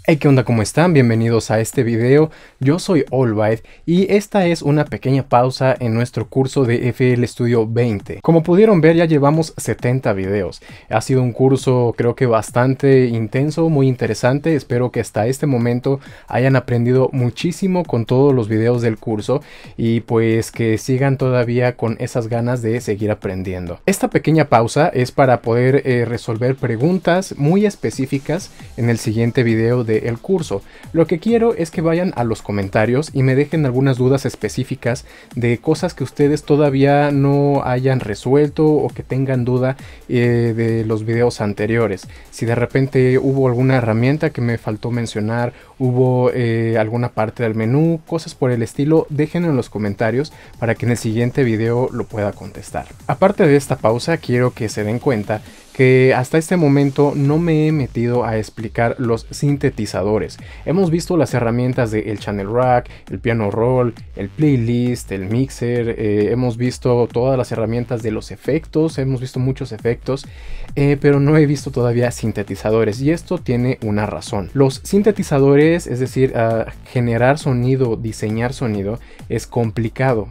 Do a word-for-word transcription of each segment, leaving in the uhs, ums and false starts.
Hey, ¿qué onda? ¿Cómo están? Bienvenidos a este video. Yo soy Allbyte y esta es una pequeña pausa en nuestro curso de F L Studio veinte. Como pudieron ver, ya llevamos setenta videos. Ha sido un curso creo que bastante intenso, muy interesante. Espero que hasta este momento hayan aprendido muchísimo con todos los videos del curso y pues que sigan todavía con esas ganas de seguir aprendiendo. Esta pequeña pausa es para poder eh, resolver preguntas muy específicas en el siguiente video de el curso. Lo que quiero es que vayan a los comentarios y me dejen algunas dudas específicas de cosas que ustedes todavía no hayan resuelto o que tengan duda eh, de los videos anteriores. Si de repente hubo alguna herramienta que me faltó mencionar, hubo eh, alguna parte del menú, cosas por el estilo, déjenlo en los comentarios para que en el siguiente video lo pueda contestar. Aparte de esta pausa, quiero que se den cuenta que hasta este momento no me he metido a explicar los sintetizadores. Hemos visto las herramientas de el Channel Rack, el Piano Roll, el Playlist, el Mixer, eh, hemos visto todas las herramientas de los efectos, hemos visto muchos efectos, eh, pero no he visto todavía sintetizadores y esto tiene una razón. Los sintetizadores, es decir, uh, generar sonido, diseñar sonido, es complicado.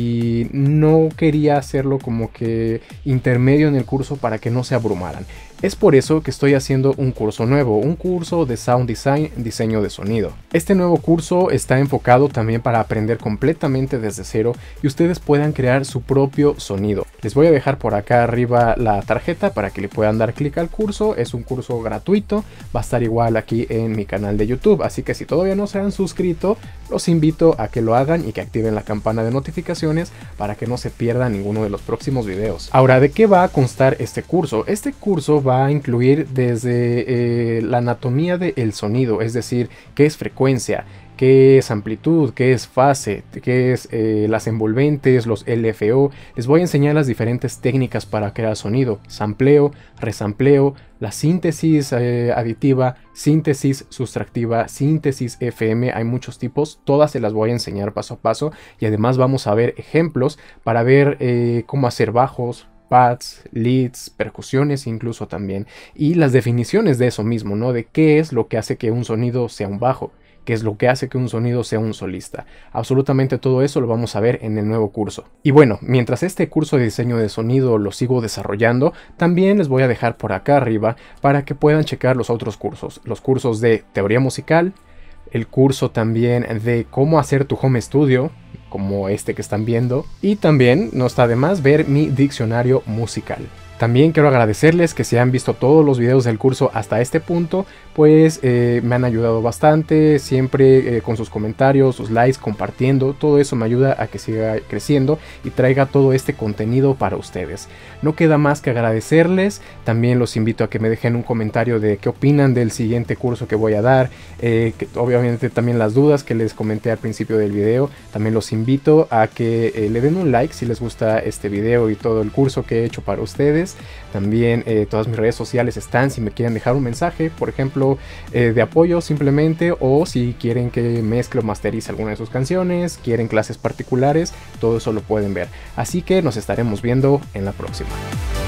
Y no quería hacerlo como que intermedio en el curso para que no se abrumaran. Es por eso que estoy haciendo un curso nuevo, un curso de Sound Design, diseño de sonido. Este nuevo curso está enfocado también para aprender completamente desde cero y ustedes puedan crear su propio sonido. Les voy a dejar por acá arriba la tarjeta para que le puedan dar clic al curso. Es un curso gratuito, va a estar igual aquí en mi canal de YouTube, así que si todavía no se han suscrito, los invito a que lo hagan y que activen la campana de notificaciones para que no se pierdan ninguno de los próximos videos. Ahora, ¿de qué va a constar este curso? Este curso va a incluir desde eh, la anatomía del sonido, es decir, qué es frecuencia, qué es amplitud, qué es fase, qué es eh, las envolventes, los L F O. Les voy a enseñar las diferentes técnicas para crear sonido: sampleo, resampleo, la síntesis eh, aditiva, síntesis sustractiva, síntesis F M. Hay muchos tipos, todas se las voy a enseñar paso a paso y además vamos a ver ejemplos para ver eh, cómo hacer bajos, pads, leads, percusiones incluso también, y las definiciones de eso mismo, ¿no? De qué es lo que hace que un sonido sea un bajo, qué es lo que hace que un sonido sea un solista. Absolutamente todo eso lo vamos a ver en el nuevo curso. Y bueno, mientras este curso de diseño de sonido lo sigo desarrollando, también les voy a dejar por acá arriba para que puedan checar los otros cursos. Los cursos de teoría musical, el curso también de cómo hacer tu home studio, como este que están viendo, y también no está de más ver mi diccionario musical. También quiero agradecerles que si han visto todos los videos del curso hasta este punto, pues eh, me han ayudado bastante, siempre eh, con sus comentarios, sus likes, compartiendo, todo eso me ayuda a que siga creciendo y traiga todo este contenido para ustedes. No queda más que agradecerles, también los invito a que me dejen un comentario de qué opinan del siguiente curso que voy a dar, eh, que, obviamente también las dudas que les comenté al principio del video, también los invito a que eh, le den un like si les gusta este video y todo el curso que he hecho para ustedes. También eh, todas mis redes sociales están si me quieren dejar un mensaje, por ejemplo, eh, de apoyo simplemente, o si quieren que mezcle o masterice alguna de sus canciones, quieren clases particulares, todo eso lo pueden ver. Así que nos estaremos viendo en la próxima.